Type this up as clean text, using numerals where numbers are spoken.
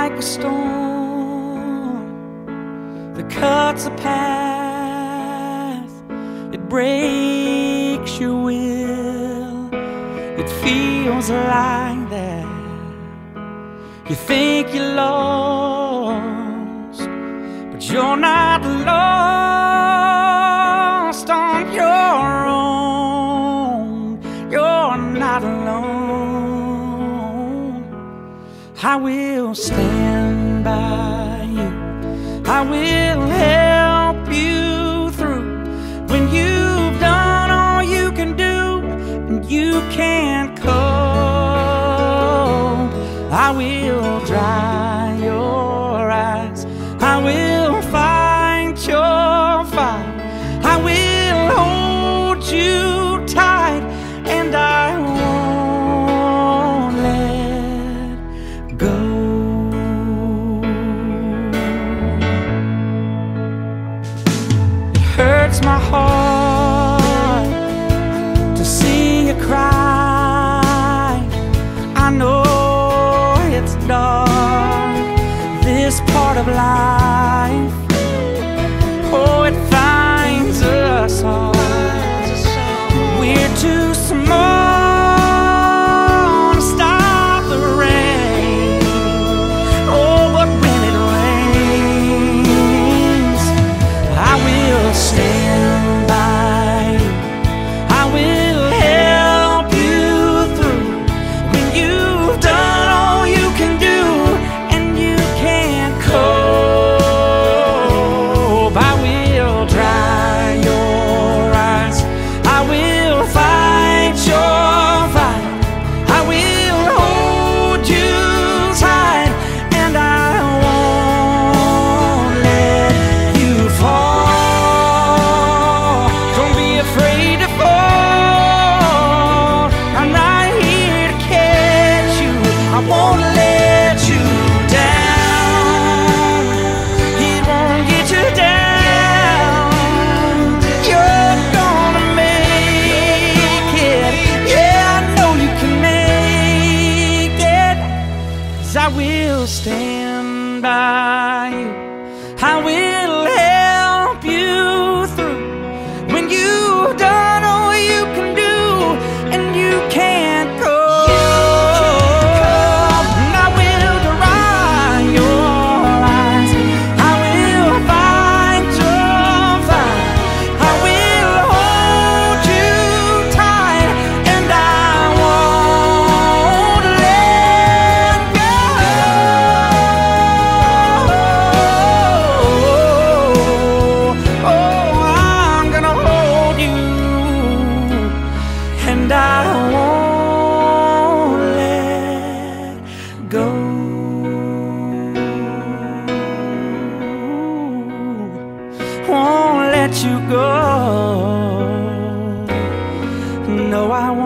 like a storm that cuts a path, it breaks your will. It feels like that. You think you're lost, but you're not lost on your own. You're not alone. I will stand by you. I will help you through when you've done all you can do and you can't cope. I will dry your eyes. I will fight your fight. I will hold you tight, and I won't let go. It hurts my heart to see you cry. I know it's dark, this part of life. Oh, it finds us all. We're too small to stop the rain. Oh, but when it rains, I will stand by you. I will help you through when you've done all you can do and you can't cope. I will dry your eyes. I will fight your fight. I will hold you tight, and I won't let you fall. Don't be afraid to fall. I'm right here to catch you. I won't let you down. It won't get you down. You're gonna make it. Yeah, I know you can make it. 'Cause I will stand by you. I will help you through when you've done all you can do and you can't go. And I will dry your eyes. I will fight your fight. I will hold you tight, and I won't let go. Oh, I'm gonna hold you, and I won't let go. Won't let you go. No, I won't.